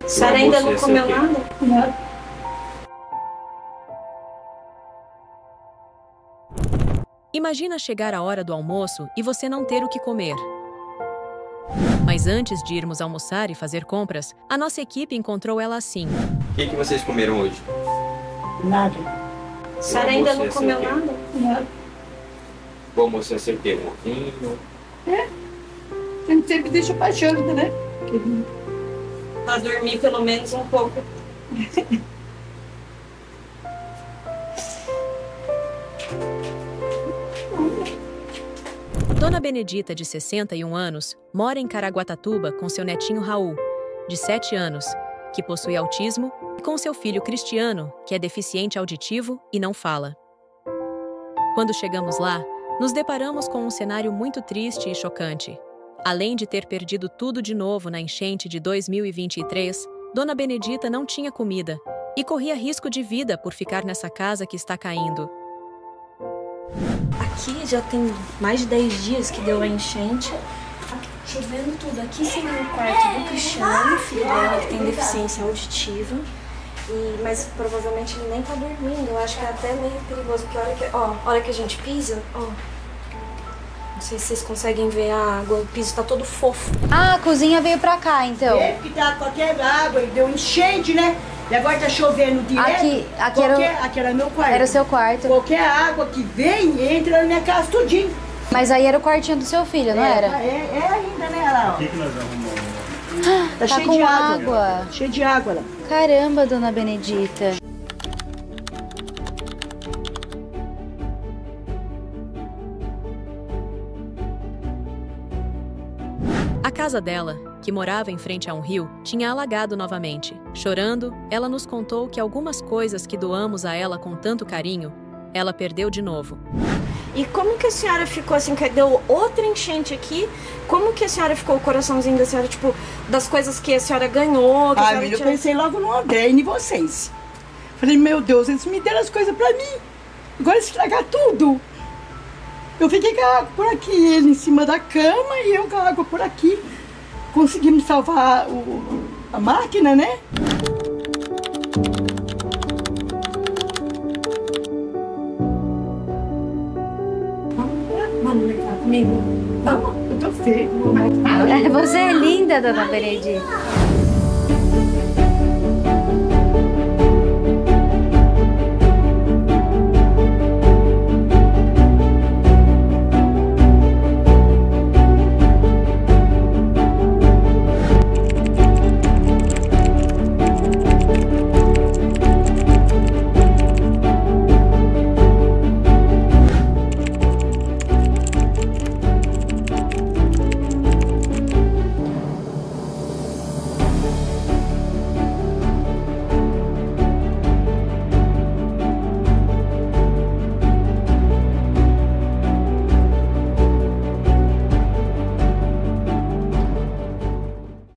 A senhora ainda não comeu nada? Não. Imagina chegar a hora do almoço e você não ter o que comer. Mas antes de irmos almoçar e fazer compras, a nossa equipe encontrou ela assim. O que vocês comeram hoje? Nada. A senhora ainda não comeu nada? Não. O almoço ia ser o quê? Um ovinho? A gente sempre deixa pra janta, né? Pra dormir pelo menos um pouco. Dona Benedita, de 61 anos, mora em Caraguatatuba com seu netinho Raul, de 7 anos, que possui autismo, e com seu filho Cristiano, que é deficiente auditivo e não fala. Quando chegamos lá, nos deparamos com um cenário muito triste e chocante. Além de ter perdido tudo de novo na enchente de 2023, Dona Benedita não tinha comida e corria risco de vida por ficar nessa casa que está caindo. Aqui já tem mais de 10 dias que deu a enchente. Tá chovendo tudo. Aqui seria o quarto do Cristiano, filho dela, que tem deficiência auditiva. Mas provavelmente ele nem tá dormindo. Eu acho que é até meio perigoso, porque a hora que a gente pisa, não sei se vocês conseguem ver a água, o piso tá todo fofo. Ah, a cozinha veio pra cá, então. É, porque tá qualquer água e deu enchente, né? E agora tá chovendo direto. Aqui era meu quarto. Era o seu quarto. Qualquer água que vem, entra na minha casa tudinho. Mas aí era o quartinho do seu filho, não era? É ainda, né? Olha lá, ó. O que nós arrumamos? Tá cheio com de água. água. Cheio de água lá. Caramba, Dona Benedita. A casa dela, que morava em frente a um rio, tinha alagado novamente. Chorando, ela nos contou que algumas coisas que doamos a ela com tanto carinho, ela perdeu de novo. E como que a senhora ficou assim, que deu outra enchente aqui? Como que a senhora ficou o coraçãozinho da senhora, tipo, das coisas que a senhora ganhou? Que a senhora eu pensei logo no André e em vocês. Falei, meu Deus, eles me deram as coisas pra mim. Agora estragar tudo. Eu fiquei com a água por aqui, ele em cima da cama e eu com a água por aqui. Conseguimos salvar a máquina, né? Vamos brincar comigo? Vamos, eu tô feio. Você é linda, Dona Benedita.